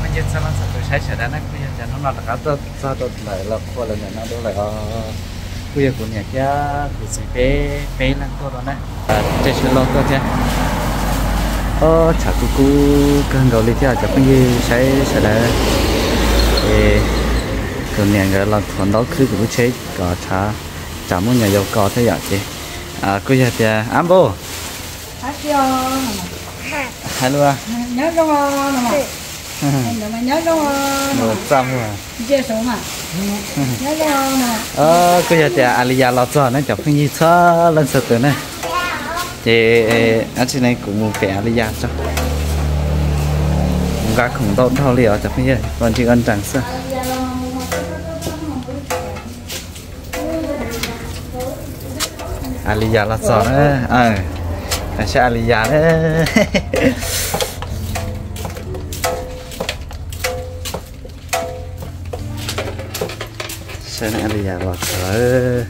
bây giờ sao nó sẽ được sai đó nó bây giờ nó là cái sao tôi lại là qua lần này nó đó là bây giờ của nhà kia của sẽ phê lên tôi đó này trên xe lô tôi chứ chả cu cần gọi đi theo chả bây giờ sẽ là của nhà người là còn đó cứ cũng chế có chả muốn nhà giàu có thế vậy chị cô giờ thì bố hello à nhớ đúng không mà nhớ đúng không trăm mà chia số mà nhớ đúng không cô giờ thì Alia lo cho nó chọc như thế lên sự từ này thì anh chị này cũng một cái Alia cho gã khủng tốt thao liều chọc như vậy còn chỉ ăn chẳng sao Alia lo cho nó sẽ Alia đấy sẽ này Alia lo cho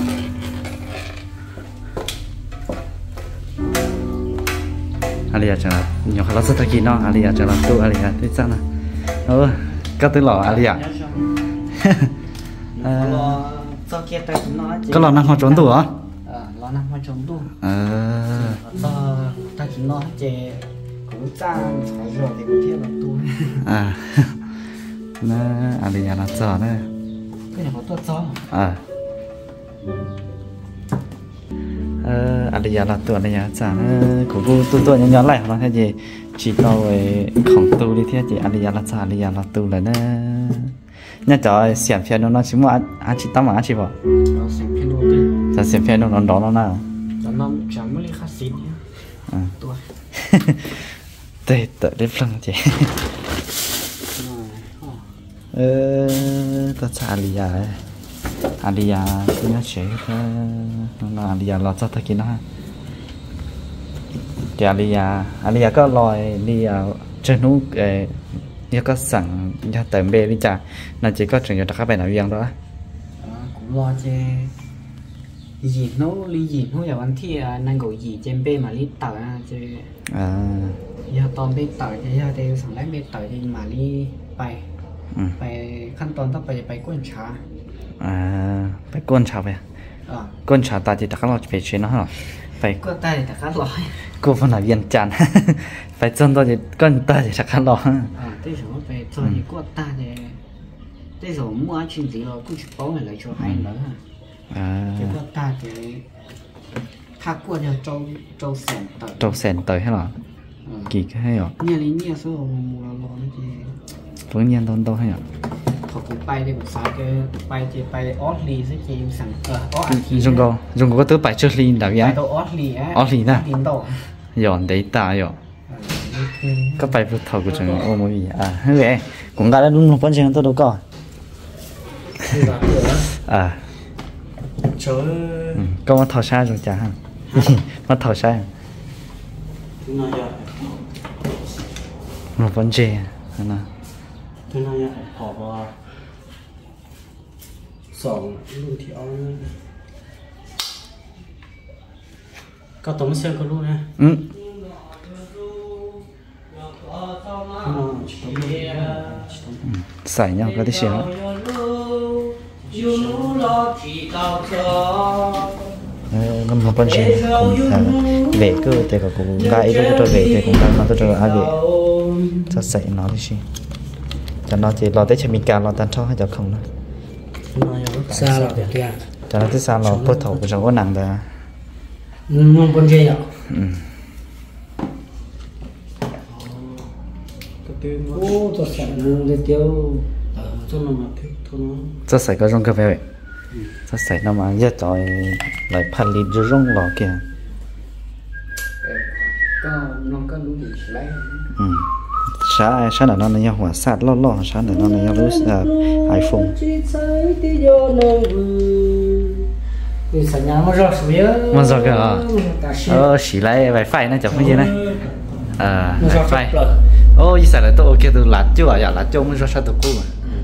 Alia chẳng là nhiều khá là rất là kỹ nó Alia chẳng là tu Alia thế sao nè các thứ lọ Alia có lọ năng hoa trốn tủ hả lọ năng hoa trốn tủ ta chỉ nói chế cũng trang phải rồi thì cũng thiết là tu nó Alia là cho đấy cái này có tốt cho Alia là tuổi này chẳng của cô tôi nhỏ lại nó thế gì chỉ tao về khổng tu đi thế chị Alia là tu là nó nhà trò xem phim nó chỉ mua ăn chỉ tao mà ăn chỉ bỏ xem phim nó đó nó nào nó chẳng mới khá xịn tuổi tệ tệ đến lần chị tao xả Alia cứ nhớ chế nó Alia lo cho thằng kia nó thì Alia có lòi đi trên núi như có sẵn như tầm bê đi chả là chỉ có chuyện cho các bạn nào riêng đó cũng lo chứ gì nó lý gì nó giờ anh thì năng gọi gì trên bê mà lý tờ chứ giờ toàn bê tờ thì giờ thì sẵn lấy bê tờ thì mà lý bài bàiขั้นตอนต่อไปไปก้นชาไปก้นชาไปก้นชาตาจิตตะกันเราจะไปเชนเนาะไปก้นตาจิตตะกันลอยกูฝันหาเวียนจันทร์ไปจนตัวจิตก้นตาจิตตะกันลอยที่สมมติไปจนก้นตาเนี่ยที่สมมติว่าชิ้นที่เรากูจะป้องอะไรช่วยให้เนาะที่ก้นตาที่ถ้าก้นจะโจแสนต่อโจแสนต่อให้หรอกี่ก็ให้หรอเนี่ยนี่เนี่ยสู้มูลร้อนที่ตัวเงี้ยโตให้หรอเขาไปเดี๋ยวสายก็ไปจะไปออสลีสักทีสั่งออสลี dùng có tứ bài trước ly đặc biệtไปออสลี nè dọn đấy ta dọn các bài vượt thầu của chúng ô mối gì như vậy cũng đã đúng một con chén tôi đâu có có mất thầu sai rồi chả mất thầu sai một con chè nè thế này họ vào sòng luôn thì ông có tổng xe có luôn nè xài nhau cái gì đó nó một con chim cũng về cơ thì cũng gai lúc tôi về thì cũng đang nó tôi về cho xài nó đi xí cho nó chỉ lo tới cho mình cả lo tan cho hay cho không thôi xa là được kia cho nó tới xa lo bớt thầu của cháu có nặng rồi không con dê nhở tôi sẽ đi tiêu cho nó mà thích thôi nó cho xài có rong cà phê vậy cho xài nó mà giờ trời lại phát lít rong lò kìa nó có đủ gì lấy sáng là nó là nhau hòa sát lo sáng là nó là nhau lúc iPhone mà rồi kìa xí lại wifi nó chẳng cái gì này wifi ô ý là tôi ok tôi lát chưa à lát chưa mới rồi sao tôi cũ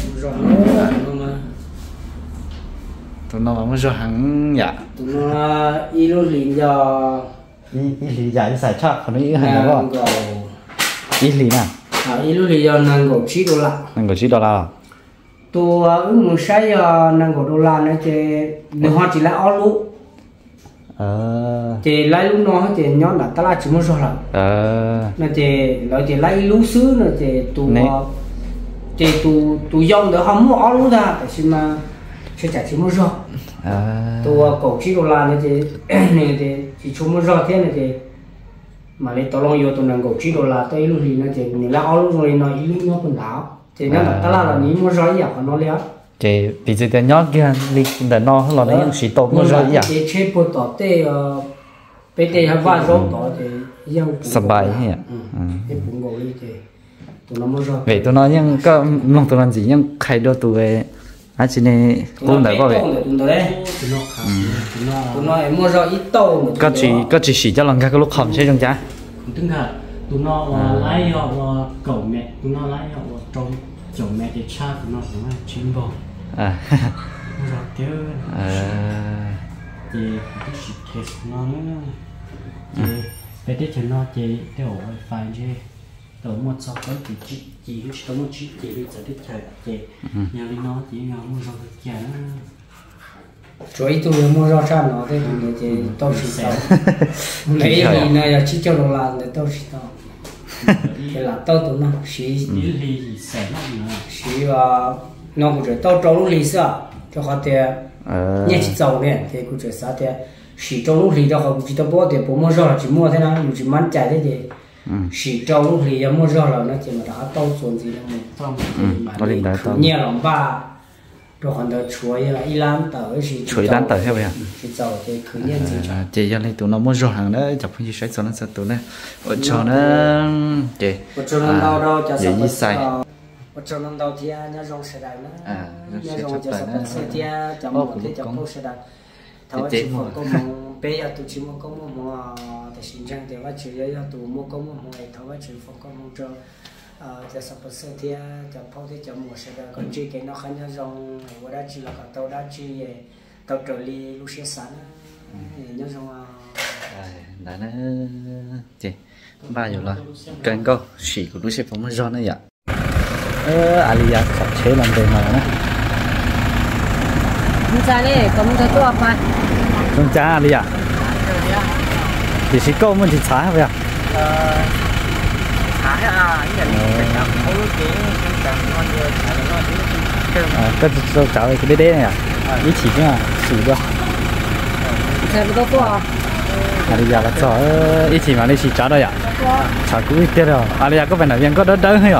tụi nó mới rồi hẳn dạ tụi nó ý lúc liền giờ ý lý giải xài chắc còn nó ý hành đó ý lý nào ý lúc thì giờ năng gỗ chỉ đô la năng chỉ đô la tôi muốn xây năng gỗ đô la nữa chứ nếu họ chỉ là ao lú thì lấy lúc nó thì nhóm là ta là chỉ muốn rồi là thì lấy thì lấy lú xứ nữa thì tôi dùng được không mua ao lú ra tại vì mà sẽ trả chỉ muốn rồi tôi cổ chỉ đô la nữa thì này thì chỉ chỉ muốn rồi thế này thì mà lấy tao long yêu tụi năng gỗ chỉ đô la tới lúc thì nó thì nếu là ao lú rồi nó ý lúc nó còn đảo thì nếu mà ta là ní mua rồi à nó léo thì bây giờ cái nhóc kia đi để nó hơn là nó những sĩ tốt mua rồi à thì chế bộ tỏ tê bây giờ hay vài rau tỏ thì sắp bài nhỉ cái bún gạo đi thì tụi nó mua rồi vậy tụi nó nhưng có lòng tụi nó gì nhưng khai đôi tụi về chỉ này cũng đấy bảo vậy tụi nó mua rồi ít tàu có chỉ xí cho lòng cái lúc hầm xe trong trái tức là tụi nó lấy họ cẩu mẹ tụi nó lấy họ trong chồng mẹ để cha tụi nó cũng là chín bò rồi tiêu thì cái gì thế nó nữa thì bây giờ cho nó thì tiêu phải chứ tổ một số cái thì chỉ tổ một chỉ bây giờ đi chơi thì nhà đi nó chỉ nhà mua rau được chả rồi tôi mua rau cha nó thì tôi chỉ tao lấy gì này chỉ cho đồ làm để tôi chỉ tao cái là tao tụi nó xí nó cũng chỉ tao trâu lì sao cho họ thì nhẹ chỉ trâu này thì cũng chỉ sao thì xí trâu lì cho họ cũng chỉ tao bỏ thì bố mua rau chỉ mua thế nào chỉ mang chạy thế thì xí trâu lì giờ mua rau là nó chỉ mà đã tao chuẩn gì đâu mà nhẹ lắm ba rồi còn đợt chuối là Iran tới xí chuối Iran tới theo vậy à chỉ trâu thì cứ nhẹ chỉ cho nên tụi nó mua rau hàng đó chụp hình sẽ cho nó sẽ tụi nó ở cho nó chị cho nó đau đau cho gì như sai cho nó đau thì nhá rong sẽ đại nó nhá rong cho sắp sẽ thì chấm một thì chấm một sẽ đại tháo chỉ một công bé à tụi chỉ một công một để sinh trang thì vắt chữ ya tụi một công một này tháo vắt chữ phong công một cho cho sắp sẽ thì chấm phong thì chấm một sẽ đại còn chỉ cái nó khá nhá rong của đã chỉ là cả tàu đã chỉ tàu trở đi lúc sẽ sáng nhá rong là nó chị ba giờ là cần câu chỉ của lúc sẽ phóng nó giòn đấy ạ Alia sắp chế làm đề mà nè không cha đấy có một cái tua mà không cha Alia thì chỉ câu mình thì xả vậy à xả à cái này làm không cái làm ngon rồi cái chỗ cháu cái đế này à ý chỉ nữa chỉ được chơi một tua Alia là cho ý chỉ mà đi chỉ cháu đây à cháu cũng ít rồi Alia có phải là viên có đỡ đỡ hay à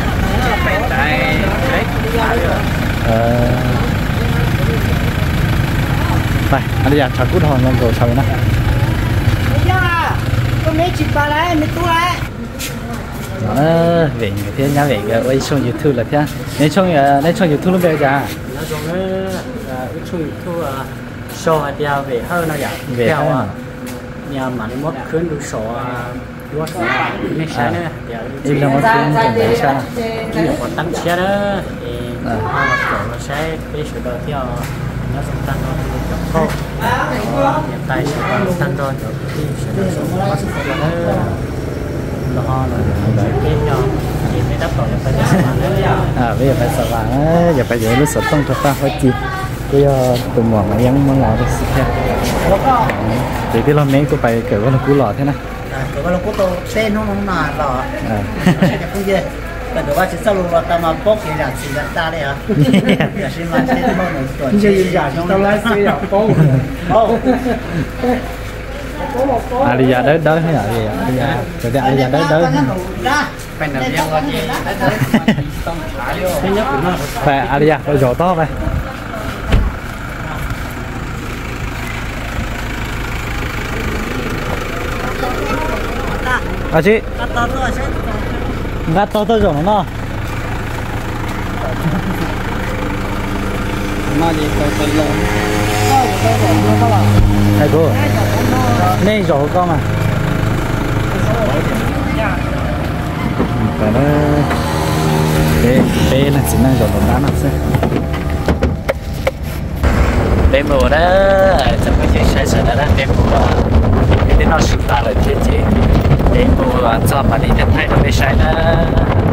này anh đi ăn cháo cút hòn ngon rồi sao vậy nè có mấy chị bà lại mấy tu lại về người thiên nhà về cái quay xuống YouTube là thế nên trong YouTube lúc bây giờ nó giống cái trong YouTube show hay đeo về hơn nó vậy về hơn nhà mà mất khuyến được sổ what mấy cái nữa im là một tiếng chẳng sao cái việc còn tăng xe đó thì họ nó sẽ cái sự đầu theo nó sẽ tăng nó được khô hiện tại sẽ tăng rồi thì sẽ được số nó sẽ có nó ho là cái cho thì mới đắp rồi phải bây giờ phải sợ vàng giờ phải giữ nó sợ tông thật ta phải chịu cái tụi mỏng màยังmong ngỏ được xịt thì cái lon mấy của phải kiểu con cú lò thế này cái con cú to tên nó nà lò cái gìแต่ว่าจะสรุปว่าตามมาพกอย่างอย่างสิ่งต่างๆเลยฮะอย่าใช้มันใช้ตัวหนึ่งตัวจะอย่างต้องไล่เสียอย่างโป้ Alia đỡ đỡ hay là gì Alia rồi cái Alia đỡ đỡ phải làm việc là gì phải Alia rồi giỏ to vậy à chị gắt to rồi nó mà đi coi coi luôn này cô nên giỏ con mà phải nó bé là chỉ năng giỏ đồng đá nào xem bé mùa đó chẳng có gì sai sót đó bé mùa cái nó sụt ta là thế chứ bé mùa cho mà đi nhận thấy nó bé sai đó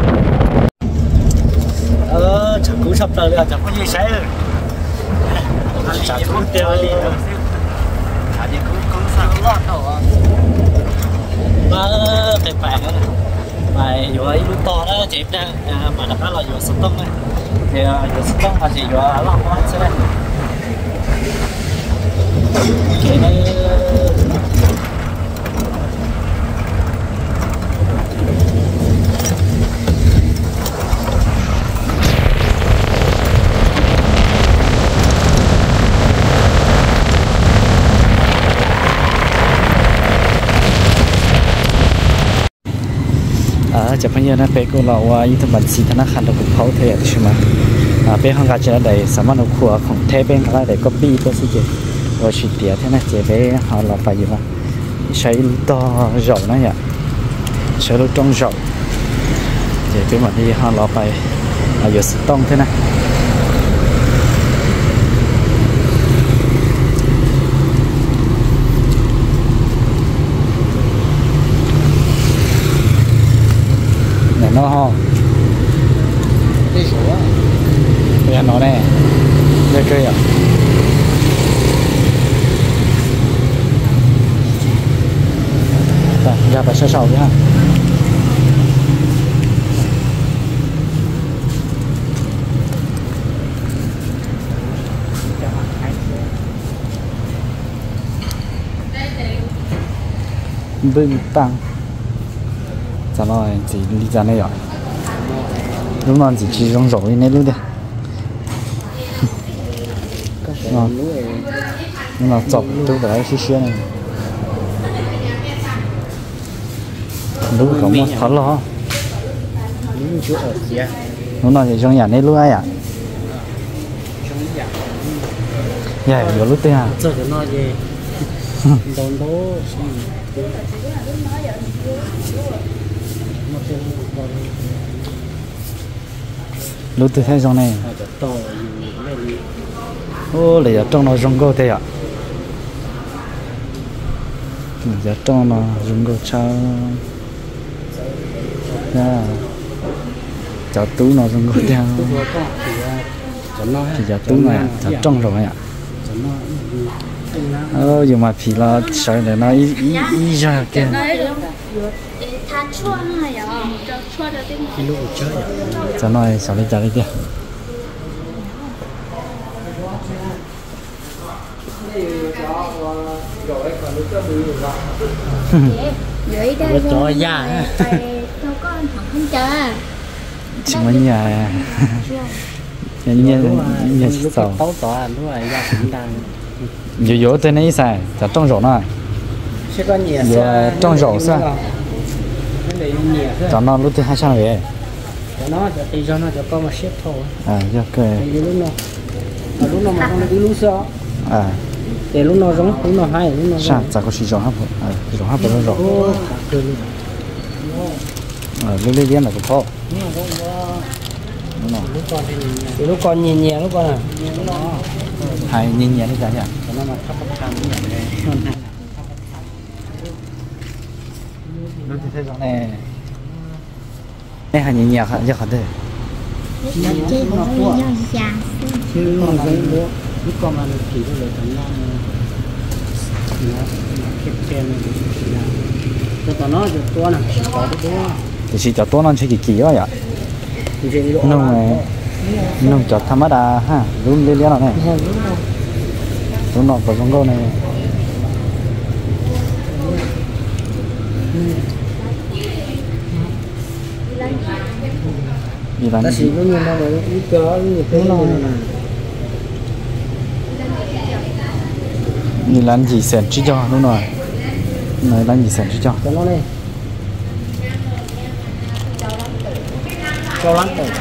tờ là chẳng có gì xảy rồi chả thuốc tiêu đi đâu chả gì cũng sao lót đâu mà phải phải mà vừa ấy lúc to đó chị đang mà đặt đó là vừa sốt tông này thì vừa sốt tông mà chị vừa lót quá thế này cái nàyจะพยายามไปกูเราว่ายุทธบัตรสีธนาคารเราบุกเขาเทใช่ไหมเป็นห้องการเจริญได้สามารถเอาขัวของเทเป็นอะไรได้ก็ปีตัวสิเจเราชิดเดียเท่านั้นเจไปเราไปอยู่ว่าใช้ต่อเหานะอย่าใช้ลูกจ้องเหาเจเป็นวันที่เราไปอยู่สุดต้องเท่านั้นnó ho cái số á bây nó nè đây cây à ra phải sơ sầu chứ ha bưng tăng cho nó chỉ đi ra này rồi lúc nào chỉ rong rổi này luôn đi nhưng mà chọc tôi phải xí xí này lúc có một khó lo lúc nào chỉ trong nhà này lúc ai à vậy rồi lúc thế à lúc tôi thấy trong này ô là trong nó rong go thế à giờ trong nó rong go sao nha cho tú nó rong go theo thì giờ tú này cho trong rồi ạ nhưng mà thì là sợ để nó ý ra kia cho nó sợ đi trả đi kia Với cho già cho con không chờ chỉ có nhà nhà sầu tấu tỏa đúng rồi ra cũng đang dụ tên ấy xài cho trong rổ nó sẽ có nhiều trong rổ sao cho nó lúc thứ 200 về cho nó cho nó cho con mà xếp thôi cho cái lúc nào mà con đi lúc sau để lúc nào giống lúc nào hay lúc nào sao chả có gì giống hấp giống hấp nó rổ lúc đi là cũng khó lúc con nhìn nhẹ lúc con à hay nhìn nhẹ đi cả nhỉ nó mà thấp thấp như vậy lúc thì thấy giống này này hay nhìn nhẹ hả chắc hả thế chứ nó già chứ nó giống bố lúc con mà chỉ có lời thằng nó khép che nó cho nó cho to nè có cái thì chỉ cho to nó chỉ kỳ quá vậy nông này nông cho tham đa ha luôn lên lên này luôn nọ vào trong câu này đi làm gì nó như nó mà nó cỡ như thế này đi làm gì xem chứ cho đúng rồi này làm gì xem chứ cho nó này cho lắm rồi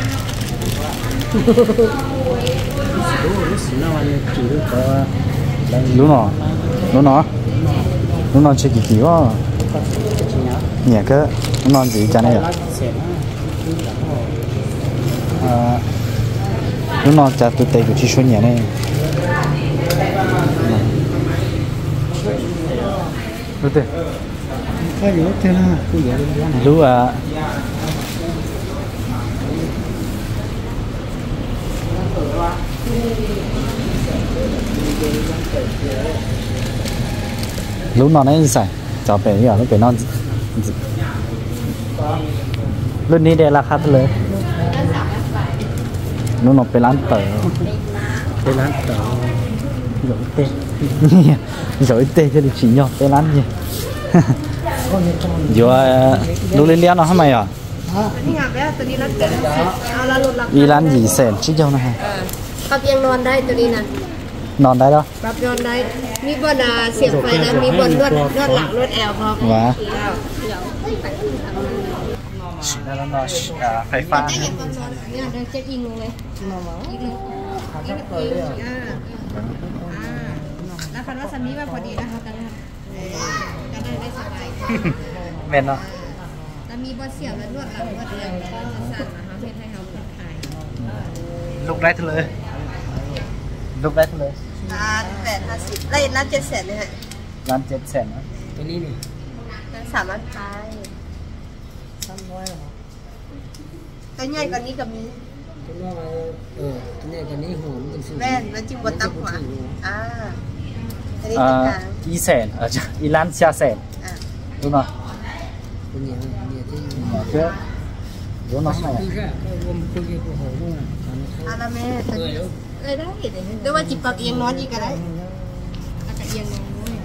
lúc nó chơi kỳ quá nhẹ cơ lúc nó gì cho này lúc nó chặt từ tay của chị số nhẹ này lúc thế lúc lúc nó này sai cho bé giờ nó bé nonรุ่นนี้เดี๋ยวราคาเท่าไหร่นู่นเราไปร้านเต๋อไปร้านเต๋อหยอยเต้เนี่ยหยอยเต้จะได้ชิ้นยอดไปร้านเนี่ยอยู่ดูเลี้ยงๆเนาะทำไมอ่ะนี่ไงแบบตัวนี้ร้านเต๋อเอาละลดราคาอีร้านหยีแสนชิ้นเดียวนะฮะปรับยังนอนได้ตัวนี้นะนอนได้แล้วปรับนอนได้มีบนเสียบไฟนะมีบนนวดหลังนวดแอลครับว้าชิ้นแล้วนอนไฟฟ้าจะเห็นตอนนอนเนี่ยเดินเช็คอินลงเลยอินเลยแล้วคันว่าซัมมี่ว่าพอดีนะคะกันก็ได้สบายเม่นเนาะแล้วมีบอเสียบและนวดหลังนวดแอลแล้วก็สั่นนะคะเพื่อให้เขาผ่อนคลายลูกได้เท่าเลยลูกได้เท่าเลย 850ได้ร้าน700,000เลยฮะร้าน700,000นะตัวนี้นี่ 300,000คลายตัวใหญ่กว่านี้ก็มีตัวนี้ตัวนี้กันนี้หัวมันสูงแม่นมันจิ้มบนตับหัวอันนี้อีแสนจ้ะอีร้านเสียแสนดูหน่อยตัวนี้เนี่ยที่เชื่อดูหน่อยคือแค่ก็รวมคุยกับหัวนู่นละแม่ได้หรือว่าจิบปากเอียงนอนอีกก็ได้อากาศเอียงนอนด้วย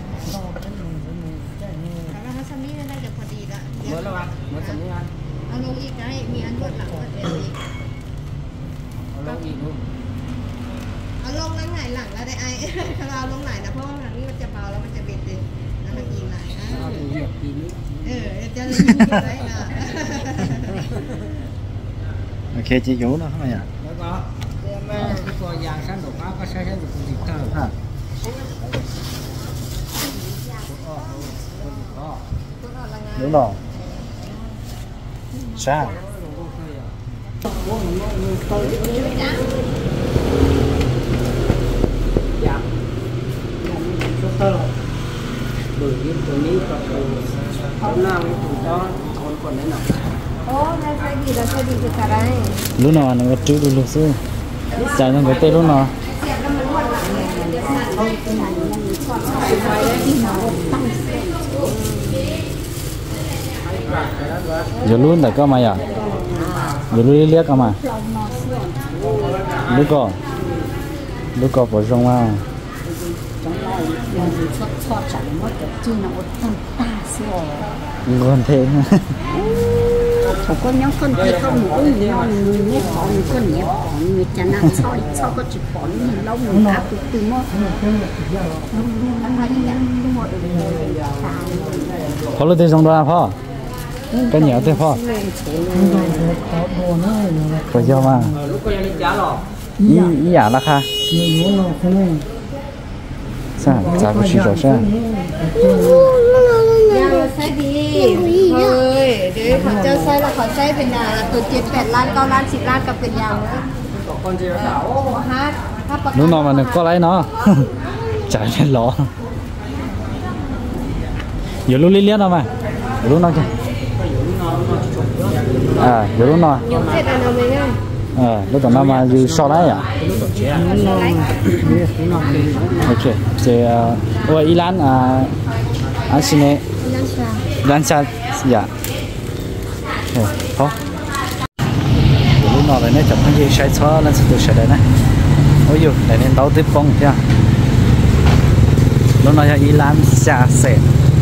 แล้วถ้าซัมมี่ได้จะพอดีละเมื่อแล้วเมื่อสมัยนั้นเอาลงอีกได้มีอันนวดหลังนวดเอวอีกเราอีกนู่นเอาลงแล้วหงายหลังแล้วได้ไอ้เราลงไหนนะเพราะว่าหลังนี้มันจะเบาแล้วมันจะเบ็ดเลยแล้วมันอีกไหลเราถึงเหยียบปีนี้จะมีไว้นะโอเคจีอยู่เนาะทำไมอ่ะแล้วก็ตัวยางสั้นดอกไม้ก็ใช้อยู่คนติดตั้งฮะดูหน่อยใช่ bởi vìตัวนี้ก็เขาหน้าไม่ถูกต้องคนคนนั้นหน่อยโอ้แม่ใช้ดีแล้วใช้ดีคืออะไรดูหน่อยนึกว่าจุดดูลูกซื้อจ่ายเงินไปเต้ดูหน่อยอย่าลุ้นแต่ก็มาอย่าลุ้นเรียกก็มาลูกก็ปวดท้องว่าคนเท่เขาก็ยังคนที่เขาหนูเนี่ยมือเนี่ยของมือคนเนี่ยของมือจะนั่งชอบก็จิบปอนมือเราหนูอาตุตุโม่อะไรอย่างเงี้ยหมดเลยเขาเลยได้ส่งตัวพ่อก็เหนียวเต้พ่อก็เยอะมากลูกก็ยังไม่จ้าหรอกอีหยาราคาใช่จ่ายไปชี้จ่อใช่ยาใช้ดีเฮ้ยเดี๋ยวเขาจะใช้แล้วเขาใช้เป็นยาแล้วตัว7-8 ล้าน9 ล้าน10 ล้านก็เป็นยาเลย con gì đó โอ้ฮะถ้าประนู้นนอนมาหนึ่งก็ไรเนาะจ่ายเป็นล้ออยู่รู้เลี้ยงเอามารู้นอนจ้ะอยู่รู้นอนยกเสร็จอันนั้นเลยง่าย lúc đó màอยู่sau đấy à ok thì ở Iran anh xin này Iran sao dạ không lúc nào này chậm hơn gì sai xóa lên sẽ được sai đấy này ôi dù để nên đấu tiếp phong chưa lúc nào cho Iran xa xẻ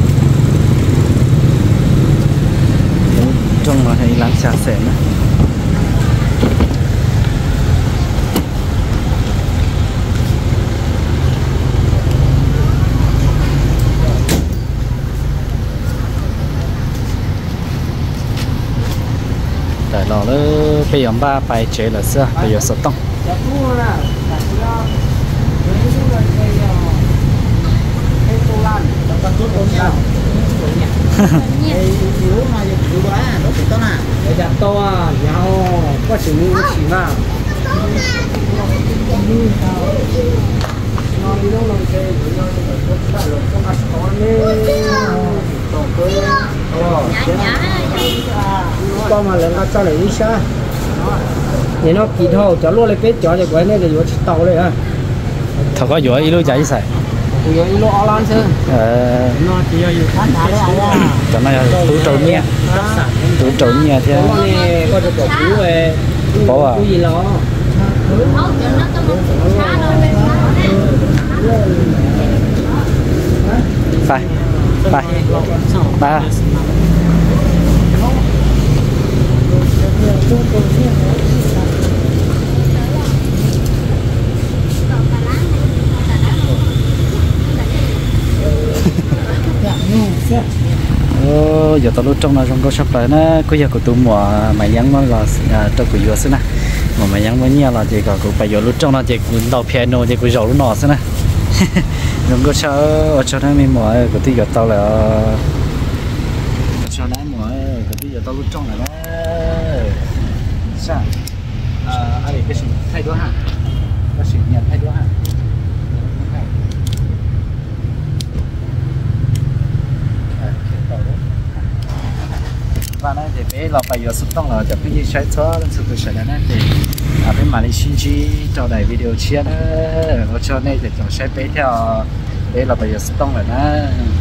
trong là Iran xa xẻ nữa đại lò nó bây giờ ba bài chế là xưa bây giờ sốt tông con mà lần cho lại đi xa thì nó kỳ thâu cho luôn lấy cái chó để quay này để vô tàu đây ha thật có giỏi ý lúc chạy xài bây giờ lo online chứ nó chỉ là phát đá đấy à cho nó tú trâu nhẹ thế có được củ về có à gì lo phải ba giờ tao lúc trong là trong có shop lại nó có giờ của tụi mùa mày nhắn nó là cho của vừa xí nè mà mày nhắn với nhau là chỉ có của bây giờ lúc trong là chỉ của đầu piano chỉ của dầu lúc nọ xí nè trong có cho nó mình mùa của tí giờ tao là cho nó mùa của tí giờ tao lúc trong là nó sao anh cái gì thay đổi hả cái gì nhận thay đổi hả và nó thì bé là bây giờ sắp tông làจะพี่ใช้ช้อนสุดสุดแล้วนะthì bên mà đi xin chi cho đại video chia đó ở cho nên thì cho sẽ bé theo bé là bây giờ sắp tông rồi đó